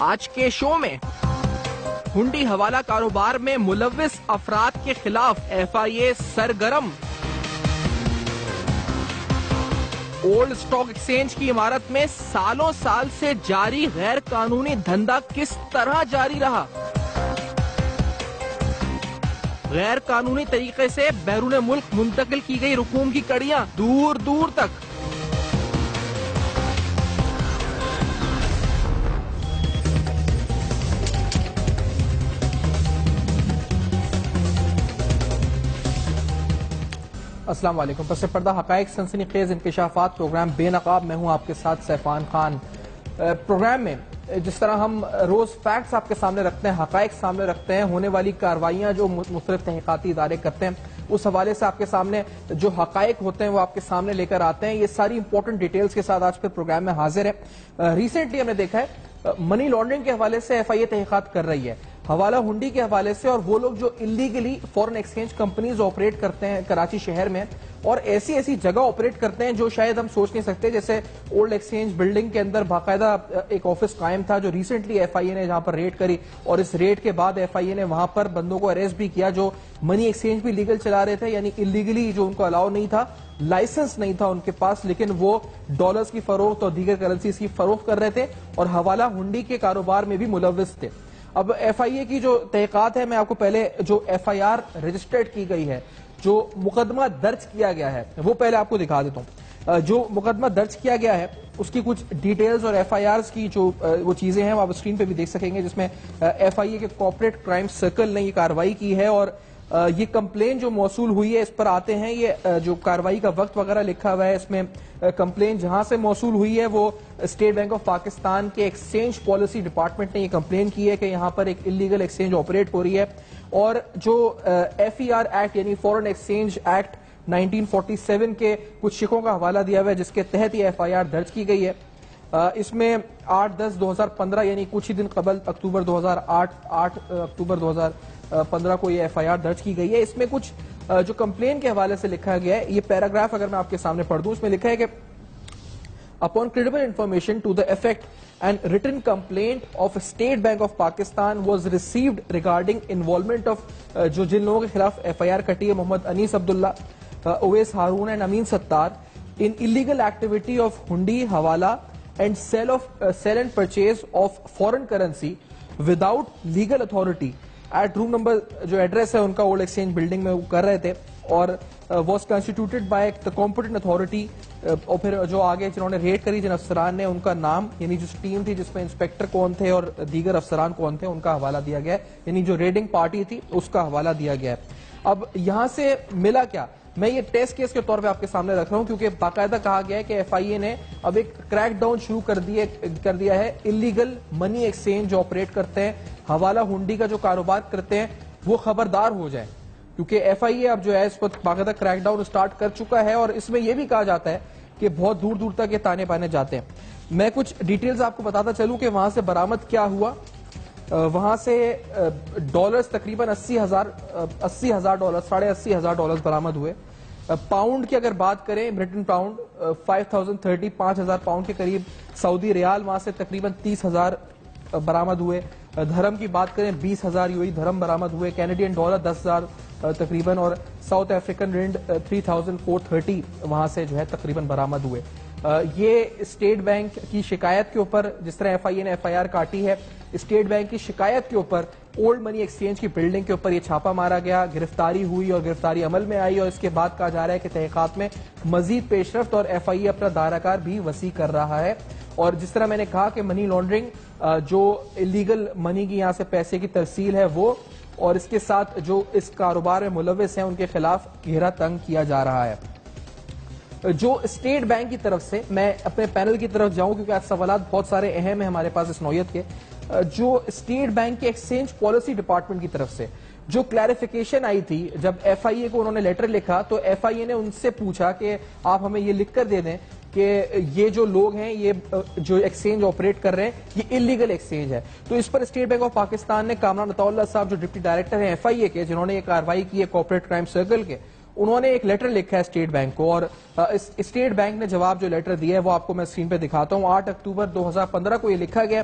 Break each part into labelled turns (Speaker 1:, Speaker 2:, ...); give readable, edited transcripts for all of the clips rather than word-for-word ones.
Speaker 1: آج کے شو میں ہنڈی حوالہ کاروبار میں ملوث افراد کے خلاف ایف آئی اے سرگرم، اولڈ اسٹاک ایکسچینج کی عمارت میں سالوں سال سے جاری غیر قانونی دھندا کس طرح جاری رہا، غیر قانونی طریقے سے بیرون ملک منتقل کی گئی رقوم کی کڑیاں دور دور تک، السلام علیکم۔ پس پردہ حقائق سنسنی خیز انکشافات پروگرام بے نقاب، میں ہوں آپ کے ساتھ سیفان خان۔ پروگرام میں جس طرح ہم روز فیکٹس آپ کے سامنے رکھتے ہیں، حقائق سامنے رکھتے ہیں، ہونے والی کاروائیاں جو مختلف تحقیقاتی ادارے کرتے ہیں اس حوالے سے آپ کے سامنے جو حقائق ہوتے ہیں وہ آپ کے سامنے لے کر آتے ہیں، یہ ساری امپورٹنٹ ڈیٹیلز کے ساتھ آج پھر پروگرام میں حاضر ہے۔ ریسنٹلی ہم نے دیکھا ہے منی لانڈرنگ کے حوالے سے ایف آئی اے تحقیقات کر رہی ہے، حوالہ ہنڈی کے حوالے سے، اور وہ لوگ جو illegally foreign exchange companies operate کرتے ہیں کراچی شہر میں اور ایسی جگہ آپریٹ کرتے ہیں جو شاید ہم سوچ نہیں سکتے، جیسے اولڈ ایکسچینج بلڈنگ کے اندر باقاعدہ ایک آفس قائم تھا جو ریسنٹلی ایف آئی اے نے جہاں پر ریڈ کری، اور اس ریڈ کے بعد ایف آئی اے نے وہاں پر بندوں کو اریسٹ بھی کیا جو منی ایکسچینج بھی لیگل چلا رہے تھے، یعنی اللیگلی جو ان کو الاؤ نہیں تھا، لائسنس نہیں تھا ان کے پاس، لیکن وہ ڈالرز کی فروخت اور دیگر کرنسیز کی فروخت کر رہے تھے اور حوالہ ہنڈی کے کاروبار میں بھی ملوث تھے۔ اب ایف آئی اے کی جو تحقیقات ہے، میں آپ کو پہلے جو ایف آئی آر رجسٹرڈ کی گئی ہے، جو مقدمہ درج کیا گیا ہے وہ پہلے آپ کو دکھا دیتا ہوں۔ جو مقدمہ درج کیا گیا ہے اس کی کچھ ڈیٹیلز اور ایف آئی آرز کی جو وہ چیزیں ہیں وہ آپ اسکرین پہ بھی دیکھ سکیں گے، جس میں ایف آئی اے کے کارپوریٹ کرائم سرکل نے یہ کارروائی کی ہے، اور یہ کمپلین جو موصول ہوئی ہے اس پر آتے ہیں، یہ جو کارروائی کا وقت وغیرہ لکھا ہوا ہے اس میں، کمپلین جہاں سے موصول ہوئی ہے وہ اسٹیٹ بینک آف پاکستان کے ایکسچینج پالیسی ڈپارٹمنٹ نے یہ کمپلین کی ہے کہ یہاں پر ایک اللیگل ایکسچینج آپریٹ ہو رہی ہے، اور جو ایف ای آر ایکٹ یعنی فورن ایکسچینج ایکٹ 1947 کے کچھ شکوں کا حوالہ دیا ہوا ہے جس کے تحت یہ ایف آئی آر درج کی گئی ہے۔ اس میں 8/10/2015 یعنی کچھ ہی دن قبل اکتوبر 2015 کو یہ ایف آئی آر درج کی گئی ہے۔ اس میں کچھ جو کمپلین کے حوالے سے لکھا گیا ہے، یہ پیراگراف اگر میں آپ کے سامنے پڑھ دوں، اس میں لکھا ہے کہ upon credible information to the effect and written complaint of State Bank of Pakistan was received regarding involvement of جو جن لوگوں کے خلاف ایف آئی آر کٹی ہے، Muhammad Anees Abdullah, Awais Haroon and Amin Sattar in illegal activity of hundi hawala and sell and purchase of foreign currency without legal authority at room number جو address ہے ان کا اولڈ ایکسچینج بلڈنگ میں وہ کر رہے تھے، اور was constituted by the competent authority، اور پھر جو آگے جنہوں نے ریڈ کری جن افسران نے ان کا نام، یعنی جو ٹیم تھی جس میں انسپیکٹر کون تھے اور دیگر افسران کون تھے ان کا حوالہ دیا گیا ہے، یعنی جو ریڈنگ پارٹی تھی اس کا حوالہ دیا گیا ہے۔ اب یہاں سے ملا کیا، میں یہ ٹیسٹ کیس کے طور پہ آپ کے سامنے رکھ رہا ہوں کیونکہ باقاعدہ کہا گیا ہے کہ ایف آئی اے نے اب ایک کریک ڈاؤن شروع کر دیا ہے، اللیگل منی ایکسچینج جو آپریٹ کرتے ہیں، حوالہ ہنڈی کا جو کاروبار کرتے ہیں وہ خبردار ہو جائیں، کیونکہ ایف آئی اے اب جو ہے اس وقت باقاعدہ کریک ڈاؤن اسٹارٹ کر چکا ہے، اور اس میں یہ بھی کہا جاتا ہے کہ بہت دور دور تک یہ تانے بانے جاتے ہیں۔ میں کچھ ڈیٹیلز آپ کو بتاتا چلوں کہ وہاں سے برآمد کیا ہوا۔ وہاں سے ڈالرز تقریباً 80,000 ڈالر، $80,000 برآمد ہوئے۔ پاؤنڈ کی اگر بات کریں، برٹن پاؤنڈ 5,030 پاؤنڈ کے قریب، سعودی ریال وہاں سے تقریباً 30,000 برآمد ہوئے۔ دھرم کی بات کریں 20,000 یو اے دھرم برآمد ہوئے، کینیڈین ڈالر 10,000 تقریباً، اور ساؤتھ افریقن رینڈ 3,430 وہاں سے جو ہے تقریباً برآمد ہوئے۔ یہ اسٹیٹ بینک کی شکایت کے اوپر، جس طرح ایف آئی اے نے ایف آئی آر کاٹی ہے، اسٹیٹ بینک کی شکایت کے اوپر اولڈ منی ایکسچینج کی بلڈنگ کے اوپر یہ چھاپا مارا گیا، گرفتاری ہوئی اور گرفتاری عمل میں آئی، اور اس کے بعد کہا جا رہا ہے کہ تحقیقات میں مزید پیش رفت، اور ایف آئی اے اپنا دائرہ کار بھی وسیع کر رہا ہے۔ اور جس طرح میں نے کہا کہ منی لانڈرنگ جو اللیگل منی کی یہاں سے پیسے کی ترسیل ہے وہ، اور اس کے ساتھ جو اس کاروبار میں ملوث ہیں ان کے خلاف گھیرا تنگ کیا جا رہا ہے۔ جو اسٹیٹ بینک کی طرف سے، میں اپنے پینل کی طرف جاؤں کیونکہ آج سوالات بہت سارے اہم ہیں ہمارے پاس اس نوعیت کے، جو اسٹیٹ بینک کے ایکسچینج پالیسی ڈپارٹمنٹ کی طرف سے جو کلیریفیکیشن آئی تھی جب ایف آئی اے کو انہوں نے لیٹر لکھا، تو ایف آئی اے نے ان سے پوچھا کہ آپ ہمیں یہ لکھ کر دے دیں کہ یہ جو لوگ ہیں، یہ جو ایکسچینج آپریٹ کر رہے ہیں، یہ اللیگل ایکسچینج ہے۔ تو اس پر اسٹیٹ بینک آف پاکستان نے کامران عطا اللہ صاحب جو ڈپٹی ڈائریکٹر ہیں ایف آئی اے کے، جنہوں نے یہ کارروائی کی ہے کارپوریٹ کرائم سرکل کے، انہوں نے ایک لیٹر لکھا ہے اسٹیٹ بینک کو، اور اسٹیٹ بینک نے جواب جو لیٹر دیا ہے وہ آپ کو میں اسکرین پہ دکھاتا ہوں۔ 8 اکتوبر 2015 کو یہ لکھا گیا،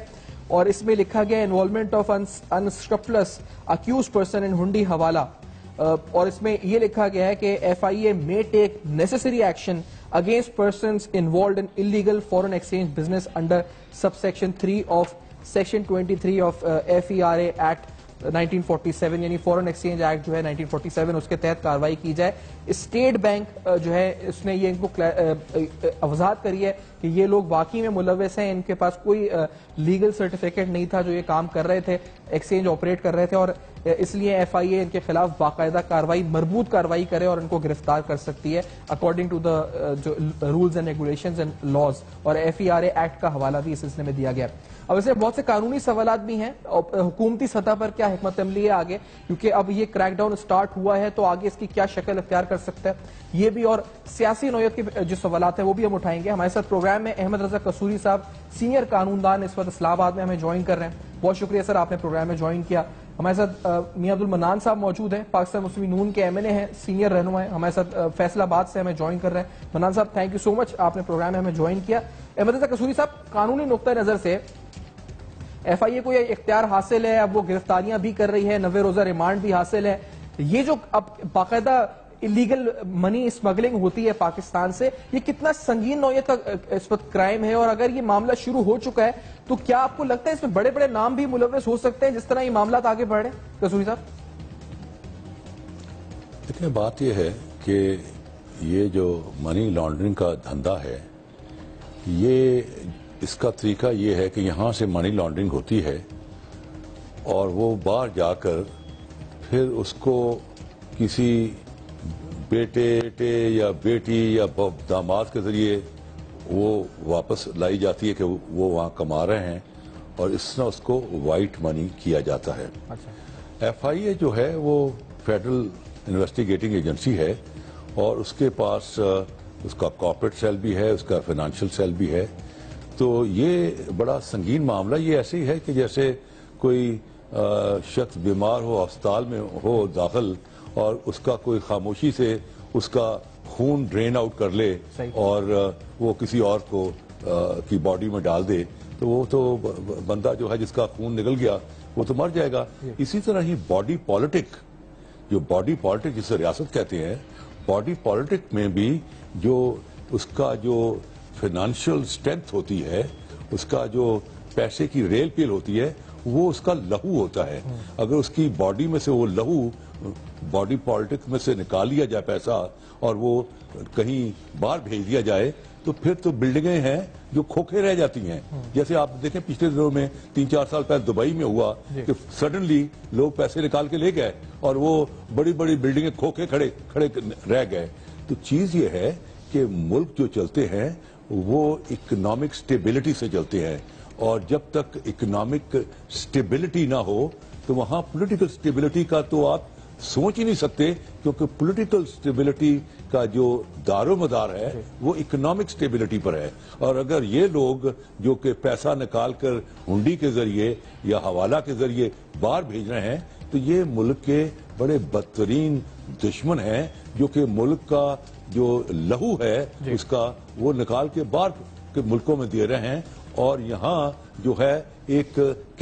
Speaker 1: اور اس میں لکھا گیا involvement of unscrupulous accused person in ہنڈی حوالہ، اور اس میں یہ لکھا گیا ہے کہ FIA may take necessary action against persons involved in illegal foreign exchange business under subsection 3 of section 23 of FERA Act 1947، یعنی فورن ایکسچینج ایکٹ جو ہے 1947 اس کے تحت کاروائی کی جائے. اسٹیٹ بینک جو ہے اس نے یہ ان کو وضاحت کری ہے کہ یہ لوگ واقعی میں ملوث ہیں، ان کے پاس کوئی لیگل سرٹیفکیٹ نہیں تھا جو یہ کام کر رہے تھے، ایکسچینج آپریٹ کر رہے تھے، اور اس لیے FIA ان کے خلاف باقاعدہ کاروائی، مربوط کاروائی کرے اور ان کو گرفتار کر سکتی ہے according to the rules and regulations and laws, اور FERA ایکٹ کا حوالہ بھی اس سلسلے میں دیا گیا. اب اسے بہت سے قانونی سوالات بھی ہیں، حکومتی سطح پر کیا حکمت عملی ہے آگے، کیونکہ اب یہ کریک ڈاؤن سٹارٹ ہوا ہے تو آگے اس کی کیا شکل اختیار کر سکتا ہے، یہ بھی، اور سیاسی نوعیت کے جو سوالات ہیں وہ بھی ہم اٹھائیں گے. ہمارے ساتھ پروگرام میں احمد رضا قصوری صاحب، سینئر قانون دان، اس وقت اسلام آباد میں ہمیں جوائن کر رہے ہیں. بہت شکریہ سر، آپ نے پروگرام میں جوائن کیا. ہمارے ساتھ میاں عبد المنان صاحب موجود ہیں، پاکستان مسلم نون کے MNA ہیں، سینئر رہنما ہیں، ہمارے ساتھ فیصل آباد سے ہمیں جوائن کر رہے ہیں. منان صاحب تھینک یو سو مچ، آپ نے پروگرام میں ہمیں جوائن کیا. احمد رضا قصوری صاحب، قانونی نقطہ نظر سے FIA کو یہ اختیار حاصل ہے، اب وہ گرفتاریاں بھی کر رہی ہے، 90 روزہ ریمانڈ بھی حاصل ہے. یہ جو اب باقاعدہ اللیگل منی اسمگلنگ ہوتی ہے پاکستان سے، یہ کتنا سنگین نوعیت کا اس وقت کرائم ہے، اور اگر یہ معاملہ شروع ہو چکا ہے تو کیا آپ کو لگتا ہے اس میں بڑے بڑے نام بھی ملوث ہو سکتے ہیں جس طرح یہ معاملات آگے بڑھ رہے ہیں؟ قصوری صاحب
Speaker 2: دیکھیں، بات یہ ہے کہ یہ جو منی لانڈرنگ کا دھندا ہے، یہ اس کا طریقہ یہ ہے کہ یہاں سے منی لانڈرنگ ہوتی ہے اور وہ باہر جا کر پھر اس کو کسی بیٹے یا بیٹی یا داماد کے ذریعے وہ واپس لائی جاتی ہے کہ وہ وہاں کما رہے ہیں، اور اس طرح اس کو وائٹ منی کیا جاتا ہے. FIA جو ہے وہ فیڈرل انویسٹیگیٹنگ ایجنسی ہے، اور اس کے پاس اس کا کارپوریٹ سیل بھی ہے، اس کا فائنانشیل سیل بھی ہے. تو یہ بڑا سنگین معاملہ، یہ ایسے ہی ہے کہ جیسے کوئی شخص بیمار ہو، اسپتال میں ہو داخل، اور اس کا کوئی خاموشی سے اس کا خون ڈرین آؤٹ کر لے اور وہ کسی اور کو کی باڈی میں ڈال دے، تو وہ تو بندہ جو ہے جس کا خون نکل گیا وہ تو مر جائے گا. اسی طرح ہی باڈی پالیٹک، جو باڈی پالیٹک جسے ریاست کہتے ہیں، باڈی پالیٹک میں بھی جو اس کا جو فائنانشیل اسٹرینتھ ہوتی ہے، اس کا جو پیسے کی ریل پیل ہوتی ہے، وہ اس کا لہو ہوتا ہے. اگر اس کی باڈی میں سے وہ لہو باڈی پالیٹکس میں سے نکال لیا جائے پیسہ اور وہ کہیں باہر بھیج دیا جائے، تو پھر تو بلڈنگیں ہیں جو کھوکھے رہ جاتی ہیں. جیسے آپ دیکھیں پچھلے دنوں میں 3-4 سال پہلے دبئی میں ہوا کہ سڈنلی لوگ پیسے نکال کے لے گئے اور وہ بڑی بڑی بلڈنگیں کھوکھے کھڑے رہ گئے. تو چیز یہ ہے کہ ملک جو چلتے ہیں وہ اکنامک سٹیبلٹی سے چلتے ہیں، اور جب تک اکنامک سٹیبلٹی نہ ہو تو وہاں پولیٹیکل سٹیبلٹی کا تو آپ سوچ ہی نہیں سکتے، کیونکہ پولیٹیکل سٹیبلٹی کا جو دار و مدار ہے وہ اکنامک سٹیبلٹی پر ہے. اور اگر یہ لوگ جو کہ پیسہ نکال کر ہنڈی کے ذریعے یا حوالہ کے ذریعے باہر بھیج رہے ہیں، تو یہ ملک کے بڑے بدترین دشمن ہیں، جو کہ ملک کا جو لہو ہے اس کا وہ نکال کے باہر کے ملکوں میں دے رہے ہیں. اور یہاں جو ہے ایک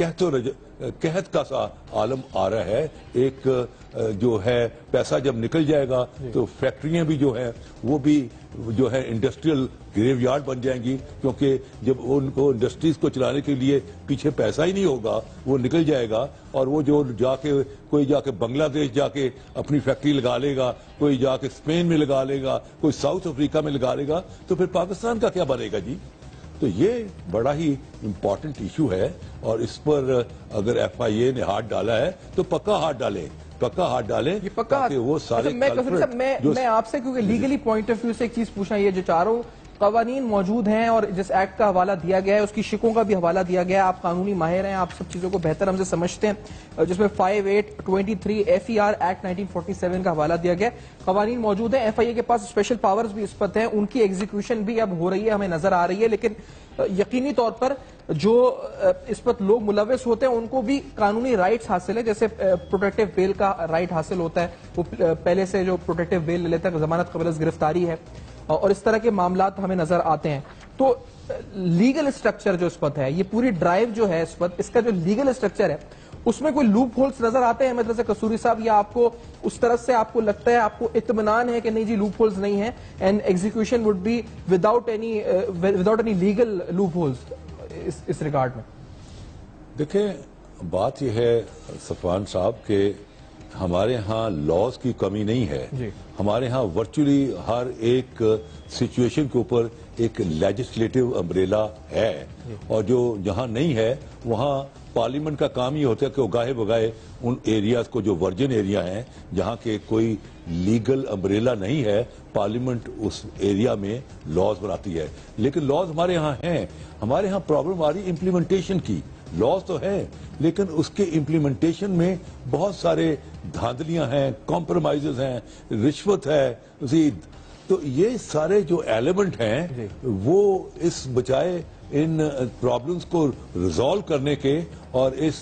Speaker 2: قحط کا سا عالم آ رہا ہے. ایک جو ہے پیسہ جب نکل جائے گا تو فیکٹریاں بھی جو ہیں وہ بھی جو ہے انڈسٹریل گریو یارڈ بن جائیں گی، کیونکہ جب ان کو انڈسٹریز کو چلانے کے لیے پیچھے پیسہ ہی نہیں ہوگا، وہ نکل جائے گا. اور وہ جو کوئی جا کے بنگلہ دیش جا کے اپنی فیکٹری لگا لے گا، کوئی جا کے اسپین میں لگا لے گا، کوئی ساؤتھ افریقہ میں لگا لے گا، تو پھر پاکستان کا کیا بنے گا جی؟ تو یہ بڑا ہی امپورٹنٹ ایشو ہے، اور اس پر اگر FIA نے ہاتھ ڈالا ہے تو پکا ہاتھ ڈالے،
Speaker 1: یہ پکا
Speaker 2: تاکہ وہ سارے
Speaker 1: میں آپ سے کیونکہ لیگلی پوائنٹ آف ویو سے ایک چیز پوچھنا یہ جو چاروں قوانین موجود ہیں اور جس ایکٹ کا حوالہ دیا گیا ہے اس کی شکوں کا بھی حوالہ دیا گیا ہے. آپ قانونی ماہر ہیں، آپ سب چیزوں کو بہتر ہم سے سمجھتے ہیں، جس میں 5823 FER ایکٹ 1947 کا حوالہ دیا گیا. قوانین موجود ہیں، FIA کے پاس اسپیشل پاورز بھی اس پر ہیں، ان کی ایگزیکیوشن بھی اب ہو رہی ہے، ہمیں نظر آ رہی ہے. لیکن یقینی طور پر جو اس پر لوگ ملوث ہوتے ہیں ان کو بھی قانونی رائٹس حاصل ہے، جیسے پروٹیکٹیو بیل کا رائٹ حاصل ہوتا ہے، وہ پہلے سے جو پروٹیکٹیو بیل لے لیتا ہے، ضمانت قبل از گرفتاری ہے، اور اس طرح کے معاملات ہمیں نظر آتے ہیں. تو لیگل اسٹرکچر جو اس وقت ہے, یہ پوری ڈرائیو جو ہے اس وقت, اس کا جو لیگل اسٹرکچر ہے اس میں کوئی لوپ ہولز نظر آتے ہیں مطلب سے قصوری صاحب, یا آپ کو اس طرح سے آپ کو لگتا ہے, آپ کو اطمینان ہے کہ نہیں جی لوپ ہولز نہیں ہیں and execution would be without any legal loopholes اس ریگارڈ میں؟
Speaker 2: دیکھیں بات یہ ہے صفوان صاحب کہ ہمارے ہاں لاز کی کمی نہیں ہے, ہمارے ہاں ورچولی ہر ایک سچویشن کے اوپر ایک لیجسلیٹو امبریلا ہے, اور جو جہاں نہیں ہے وہاں پارلیمنٹ کا کام یہ ہوتا ہے کہ وہ گاہے بگاہے ان ایریاز کو جو ورجن ایریا ہیں جہاں کے کوئی لیگل امبریلا نہیں ہے, پارلیمنٹ اس ایریا میں لاز بناتی ہے. لیکن لاز ہمارے ہاں ہیں, ہمارے ہاں پرابلم آ رہی امپلیمنٹیشن کی. لاز تو ہے لیکن اس کے امپلیمنٹیشن میں بہت سارے دھاندلیاں ہیں, کمپرومائزز ہیں, رشوت ہے, تو یہ سارے جو ایلیمنٹ ہیں وہ اس بجائے ان پرابلمز کو ریزالو کرنے کے اور اس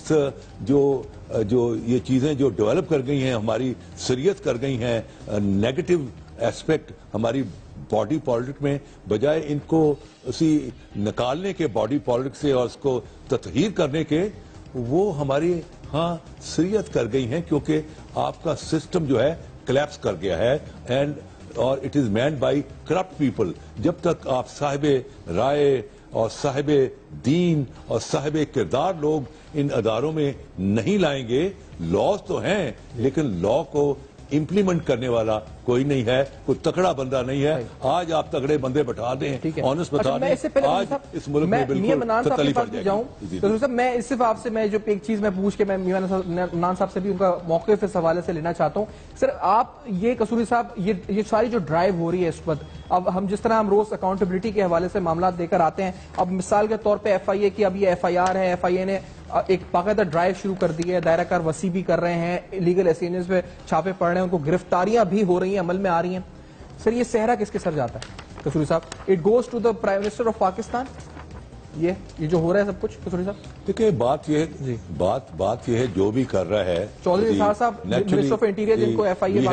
Speaker 2: جو یہ چیزیں جو ڈیولپ کر گئی ہیں, ہماری سریت کر گئی ہیں, نیگیٹو ایسپیکٹ ہماری باڈی پالیٹک میں, بجائے ان کو اسی نکالنے کے باڈی پالیٹک سے اور اس کو تطہیر کرنے کے, وہ ہماری ہاں سریت کر گئی ہیں کیونکہ آپ کا سسٹم جو ہے کلیپس کر گیا ہے اور it is made by corrupt people. جب تک آپ صاحب رائے اور صاحب دین اور صاحب کردار لوگ ان اداروں میں نہیں لائیں گے, لاز تو ہیں لیکن لا کو امپلیمنٹ کرنے والا کوئی نہیں ہے, کوئی تکڑا بندہ نہیں ہے. آج آپ تکڑے بندے بٹھا دیں, آنےسٹ بتا دیں, آج اس ملک میں بالکل تتلی پڑ جائے گی.
Speaker 1: میں صرف آپ سے میں جو ایک چیز میں پوچھ کے میں منان صاحب سے بھی ان کا موقف اس حوالے سے لینا چاہتا ہوں. سر آپ یہ قصوری صاحب یہ ساری جو ڈرائیو ہو رہی ہے اس وقت, اب ہم جس طرح ہم روز اکاؤنٹیبلٹی کے حوالے سے معاملات دے کر آتے ہیں, اب مثال کے طور پہ ایف آئی اے کی اب یہ ایف آئی آر ہے, ایف آئی اے نے ایک باقاعدہ ڈرائیو شروع کر دی ہے, دائرہ کار وسیع بھی کر رہے ہیں, لیگل ایسینجز پہ چھاپے پڑ رہے ہیں, ان کو گرفتاریاں بھی ہو رہی ہیں, عمل میں آ رہی ہیں. سر یہ صحرا کس کے سر جاتا ہے قصوری صاحب؟ It goes to the prime minister of Pakistan, یہ جو ہو رہا ہے سب کچھ قصوری صاحب؟
Speaker 2: دیکھیے بات یہ ہے جو بھی کر رہا ہے
Speaker 1: چودھری نثار صاحب منسٹر آف انٹیریئر جن کو F I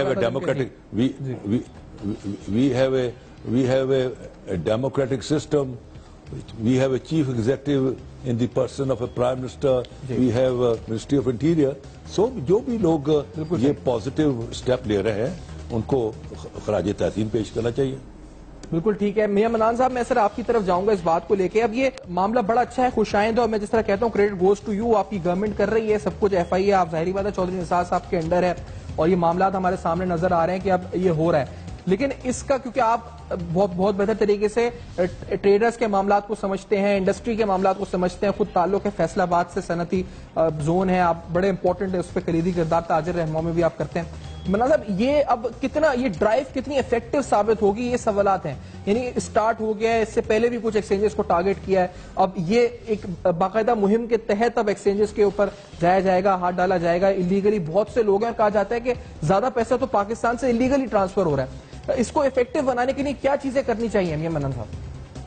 Speaker 2: we have a democratic system, we have a chief executive in the person of a prime minister, we have a ministry of interior. So جو بھی لوگ یہ پازیٹیو سٹیپ لے رہے ہیں ان کو خراج تحسین پیش کرنا چاہیے.
Speaker 1: بالکل ٹھیک ہے. میاں منان صاحب میں سر آپ کی طرف جاؤں گا اس بات کو لے کے. اب یہ معاملہ بڑا اچھا ہے, خوشائند, اور میں جس طرح کہتا ہوں کریڈٹ گوز ٹو یو, آپ کی گورنمنٹ کر رہی ہے سب کچھ, ایف آئی اے آپ ظاہری بات ہے چودھری نثار صاحب کے انڈر ہے اور یہ معاملات ہمارے سامنے نظر آ رہے ہیں کہ اب یہ ہو رہا ہے. لیکن اس کا کیونکہ آپ بہت بہتر طریقے سے ٹریڈرز کے معاملات کو سمجھتے ہیں, انڈسٹری کے معاملات کو سمجھتے ہیں, خود تعلق ہے فیصل آباد سے, صنعتی زون ہے, آپ بڑے امپورٹنٹ ہے اس پہ کلیدی کردار تاجر رہنما میں بھی آپ کرتے ہیں. منان صاحب یہ اب کتنا یہ ڈرائیو کتنی افیکٹو ثابت ہوگی, یہ سوالات ہیں. یعنی اسٹارٹ ہو گیا ہے, اس سے پہلے بھی کچھ ایکسچینجز کو ٹارگٹ کیا ہے, اب یہ ایک باقاعدہ مہم کے تحت اب ایکسچینجز کے اوپر جایا جائے گا, ہاتھ ڈالا جائے گا. اللیگلی بہت سے لوگ ہیں, کہا جاتا ہے کہ زیادہ پیسہ تو پاکستان سے اللیگلی ٹرانسفر ہو رہا ہے. اس کو افیکٹو بنانے کے لیے کیا چیزیں کرنی چاہیے میاں منان صاحب؟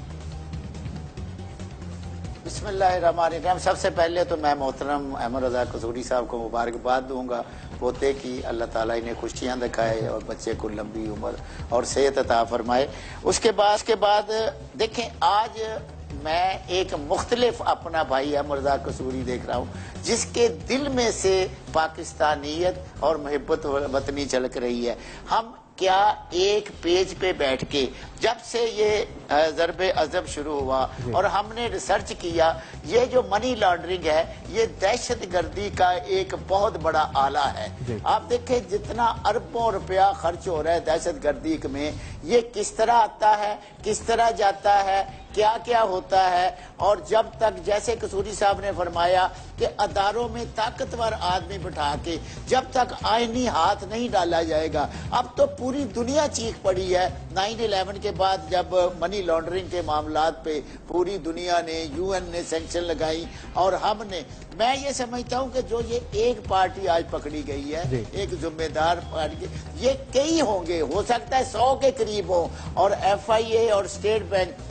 Speaker 3: بسم اللہ الرحمن الرحیم. سب سے پہلے تو میں محترم احمد رضا قصوری صاحب کو مبارکباد دوں گا پوتے کی, اللہ تعالیٰ انہیں خوشیاں دکھائے اور بچے کو لمبی عمر اور صحت عطا فرمائے. اس کے بعد دیکھیں آج میں ایک مختلف اپنا بھائی احمد رضا قصوری دیکھ رہا ہوں جس کے دل میں سے پاکستانیت اور محبت وطنی جھلک رہی ہے. ہم کیا ایک پیج پہ بیٹھ کے جب سے یہ ضرب عضب شروع ہوا اور ہم نے ریسرچ کیا, یہ جو منی لانڈرنگ ہے یہ دہشت گردی کا ایک بہت بڑا آلہ ہے. آپ دیکھیں جتنا اربوں روپیہ خرچ ہو رہا ہے دہشت گردی میں, یہ کس طرح آتا ہے, کس طرح جاتا ہے, کیا کیا ہوتا ہے. اور جب تک جیسے قصوری صاحب نے فرمایا کہ اداروں میں طاقتور آدمی بٹھا کے جب تک آئینی ہاتھ نہیں ڈالا جائے گا, اب تو پوری دنیا چیخ پڑی ہے 9/11 کے بعد جب منی لانڈرنگ کے معاملات پہ پوری دنیا نے, یو این نے سینکشن لگائی اور ہم نے. میں یہ سمجھتا ہوں کہ جو یہ ایک پارٹی آج پکڑی گئی ہے, ایک ذمہ دار پارٹی, یہ کئی ہوں گے, ہو سکتا ہے 100 کے قریب ہوں, اور ایف آئی اے اور اسٹیٹ بینک اور باقی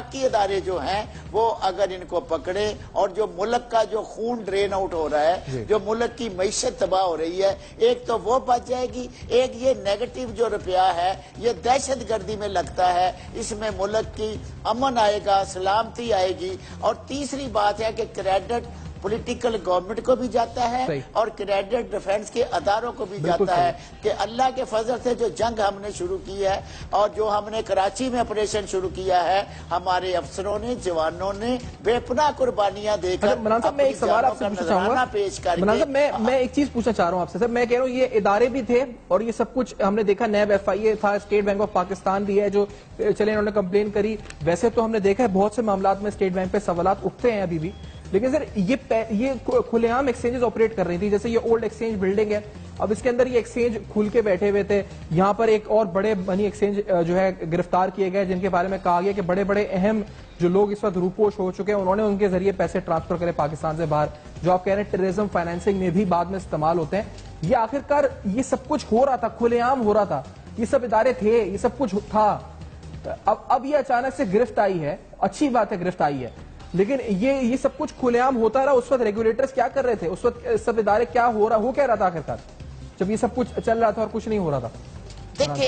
Speaker 3: وفاقی ادارے جو ہیں وہ اگر ان کو پکڑے اور جو ملک کا جو خون ڈرین آؤٹ ہو رہا ہے، جو ملک کی معیشت تباہ ہو رہی ہے، ایک تو وہ بچ جائے گی، ایک یہ نیگیٹو جو روپیہ ہے یہ دہشت گردی میں لگتا ہے، اس میں ملک کی امن آئے گا، سلامتی آئے گی، اور تیسری بات ہے کہ کریڈٹ پولیٹیکل گورنمنٹ کو بھی جاتا ہے اور کریڈٹ ڈیفنس کے اداروں کو بھی جاتا ہے کہ اللہ کے فضل سے جو جنگ ہم نے شروع کی ہے اور جو ہم نے کراچی میں آپریشن شروع کیا ہے، ہمارے افسروں نے، جوانوں نے بے پناہ قربانیاں دے کر
Speaker 1: منان صاحب میں ایک سوال آپ سے پوچھنا چاہوں گا
Speaker 3: پیش کر
Speaker 1: منان صاحب میں ایک چیز پوچھنا چاہ رہا ہوں آپ سے سر، میں کہہ رہا ہوں یہ ادارے بھی تھے اور یہ سب کچھ ہم نے دیکھا، نیب ایف آئی اے تھا، اسٹیٹ بینک آف پاکستان بھی ہے جو چلے انہوں نے کمپلین کری، ویسے تو ہم نے دیکھا ہے بہت سے معاملات میں اسٹیٹ بینک پہ سوالات اٹھتے ہیں ابھی بھی، لیکن سر یہ کھلے عام ایکسچینجز آپریٹ کر رہی تھی، جیسے یہ اولڈ ایکسچینج بلڈنگ ہے، اب اس کے اندر یہ ایکسچینج کھل کے بیٹھے ہوئے تھے، یہاں پر ایک اور بڑے منی ایکسچینج جو ہے گرفتار کیے گئے جن کے بارے میں کہا گیا کہ بڑے بڑے اہم جو لوگ اس وقت روپوش ہو چکے ہیں انہوں نے ان کے ذریعے پیسے ٹرانسفر کرے پاکستان سے باہر، جو آپ کہہ رہے ہیں ٹیررزم فائنینسنگ میں بھی بعد میں استعمال ہوتے ہیں، یہ آخرکار یہ سب کچھ ہو رہا تھا، کھلے عام ہو رہا تھا، یہ سب ادارے تھے، یہ سب کچھ تھا، اب یہ اچانک سے گرفت آئی ہے، اچھی بات ہے گرفت آئی ہے، لیکن یہ سب کچھ کھلے عام ہوتا رہا، اس وقت ریگولیٹرز کیا کر رہے تھے، اس وقت سب ادارے کیا ہو کیا رہا تھا آخرکار جب یہ سب کچھ چل رہا تھا اور کچھ نہیں ہو رہا تھا؟
Speaker 3: دیکھیں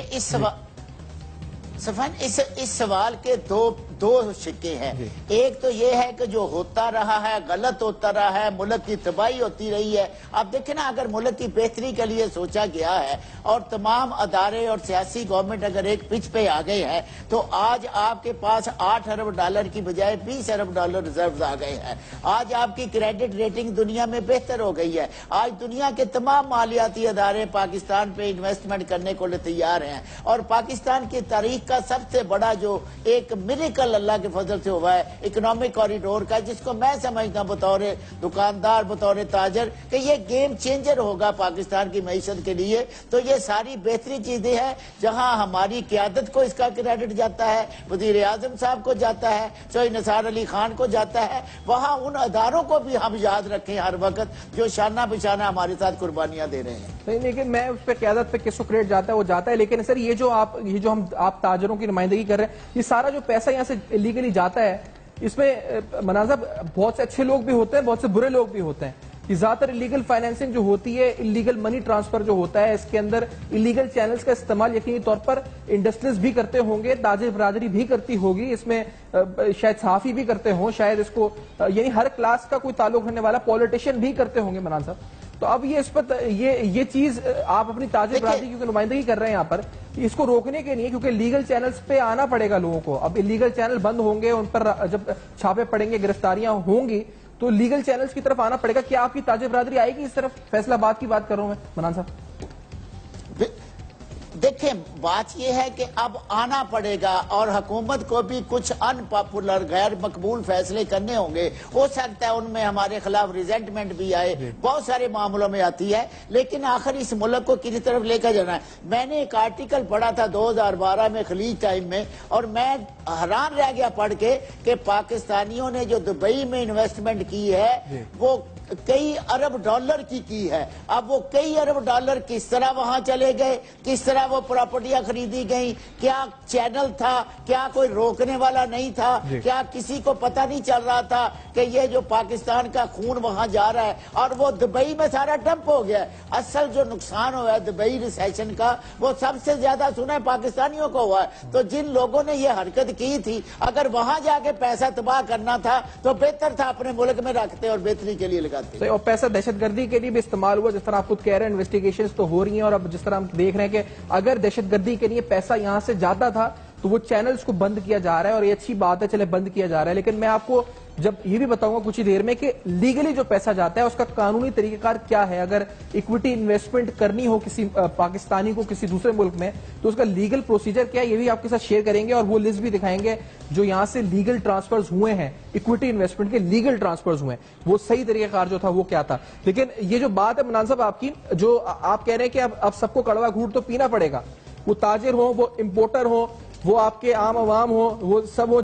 Speaker 3: اس سوال کے دو شکے ہیں، ایک تو یہ ہے کہ جو ہوتا رہا ہے غلط ہوتا رہا ہے، ملک کی تباہی ہوتی رہی ہے، اب دیکھیں نا اگر ملک کی بہتری کے لیے سوچا گیا ہے اور تمام ادارے اور سیاسی گورنمنٹ اگر ایک پچ پہ آ گئے ہیں تو آج آپ کے پاس $8 ارب کی بجائے $20 ارب ریزروز آ گئے ہیں، آج آپ کی کریڈٹ ریٹنگ دنیا میں بہتر ہو گئی ہے، آج دنیا کے تمام مالیاتی ادارے پاکستان پہ انویسٹمنٹ کرنے کو تیار ہیں، اور پاکستان کی تاریخ کا سب سے بڑا جو ایک میریکل اللہ کے فضل سے ہوا ہے اکنامک کوریڈور کا، جس کو میں سمجھتا ہوں بطور دکاندار بطور تاجر کہ یہ گیم چینجر ہوگا پاکستان کی معیشت کے لیے، تو یہ ساری بہتری چیزیں ہیں جہاں ہماری قیادت کو اس کا کریڈٹ جاتا ہے، وزیر اعظم صاحب کو جاتا ہے، سید نثار علی خان کو جاتا ہے، وہاں ان اداروں کو بھی ہم یاد رکھیں ہر وقت جو شانہ بشانہ ہمارے ساتھ قربانیاں دے رہے ہیں۔
Speaker 1: نہیں لیکن میں اس پہ قیادت پہ کس کو کریڈٹ جاتا ہے وہ جاتا ہے، لیکن سر یہ جو آپ تاجروں کی نمائندگی کر رہے ہیں، یہ سارا جو پیسہ یہاں سے لیگلی جاتا ہے اس میں مناظر بہت سے اچھے لوگ بھی ہوتے ہیں، بہت سے برے لوگ بھی ہوتے ہیں، یہ زیادہ تر الیگل فائنینسنگ جو ہوتی ہے، الیگل منی ٹرانسفر جو ہوتا ہے، اس کے اندر الیگل چینلز کا استعمال یقینی طور پر انڈسٹریز بھی کرتے ہوں گے، تاجر برادری بھی کرتی ہوگی، اس میں شاید صحافی بھی کرتے ہوں، شاید اس کو یعنی ہر کلاس کا کوئی تعلق رکھنے والا پولیٹیشین بھی کرتے ہوں گے منان صاحب، تو اب یہ اس پر یہ چیز آپ اپنی تاجر برادری کیونکہ نمائندگی کر رہے ہیں یہاں پر، اس کو روکنے کے لیے کیونکہ لیگل چینلز پہ آنا پڑے گا لوگوں کو، اب لیگل چینل بند ہوں گے، ان پر جب چھاپے پڑیں گے، گرفتاریاں ہوں گی تو لیگل چینلز کی طرف آنا پڑے گا، کیا آپ کی تاجر برادری آئے گی اس طرف؟ فیصلہ آباد کی بات کر رہا ہوں میں منان صاحب۔
Speaker 3: دیکھیں بات یہ ہے کہ اب آنا پڑے گا اور حکومت کو بھی کچھ ان پاپولر غیر مقبول فیصلے کرنے ہوں گے، ہو سکتا ہے ان میں ہمارے خلاف ریزنٹمنٹ بھی آئے، بہت سارے معاملوں میں آتی ہے، لیکن آخر اس ملک کو کسی طرف لے کر جانا ہے۔ میں نے ایک آرٹیکل پڑھا تھا 2012 میں خلیج ٹائم میں، اور میں حیران رہ گیا پڑھ کے کہ پاکستانیوں نے جو دبئی میں انویسٹمنٹ کی ہے وہ کئی ارب ڈالر کی ہے، اب وہ کئی ارب ڈالر کس طرح وہاں چلے گئے، کس طرح وہ پراپرٹیاں خریدی گئیں، کیا چینل تھا، کیا کوئی روکنے والا نہیں تھا، کیا کسی کو پتہ نہیں چل رہا تھا کہ یہ جو پاکستان کا خون وہاں جا رہا ہے، اور وہ دبئی میں سارا ڈمپ ہو گیا ہے۔ اصل جو نقصان ہوا ہے دبئی ریسیشن کا وہ سب سے زیادہ سنا ہے پاکستانیوں کو ہوا ہے، تو جن لوگوں نے یہ حرکت کی تھی اگر وہاں جا کے پیسہ تباہ کرنا تھا تو بہتر تھا اپنے ملک میں رکھتے اور بہتری کے لیے لگاتے۔
Speaker 1: اور پیسہ دہشت گردی کے لیے بھی استعمال ہوا، جس طرح آپ خود کہہ رہے ہیں انویسٹیگیشنز تو ہو رہی ہیں، اور اب جس طرح ہم دیکھ رہے ہیں کہ اگر دہشت گردی کے لیے پیسہ یہاں سے جاتا تھا تو وہ چینلز کو بند کیا جا رہا ہے، اور یہ اچھی بات ہے چلے بند کیا جا رہا ہے، لیکن میں آپ کو جب یہ بھی بتاؤں گا کچھ ہی دیر میں کہ لیگلی جو پیسہ جاتا ہے اس کا قانونی طریقہ کار کیا ہے، اگر ایکوٹی انویسٹمنٹ کرنی ہو کسی پاکستانی کو کسی دوسرے ملک میں تو اس کا لیگل پروسیجر کیا ہے، یہ بھی آپ کے ساتھ شیئر کریں گے، اور وہ لسٹ بھی دکھائیں گے جو یہاں سے لیگل ٹرانسفرز ہوئے ہیں، ایکوٹی انویسٹمنٹ کے لیگل ٹرانسفرز ہوئے ہیں، وہ صحیح طریقہ کار جو تھا وہ کیا تھا۔ لیکن یہ جو بات ہے منان صاحب آپ کی، جو آپ کہہ رہے ہیں کہ اب سب کو کڑوا گھونٹ تو پینا پڑے گا، وہ تاجر ہوں، وہ امپورٹر ہوں، وہ آپ کے عام عوام ہوں، وہ سب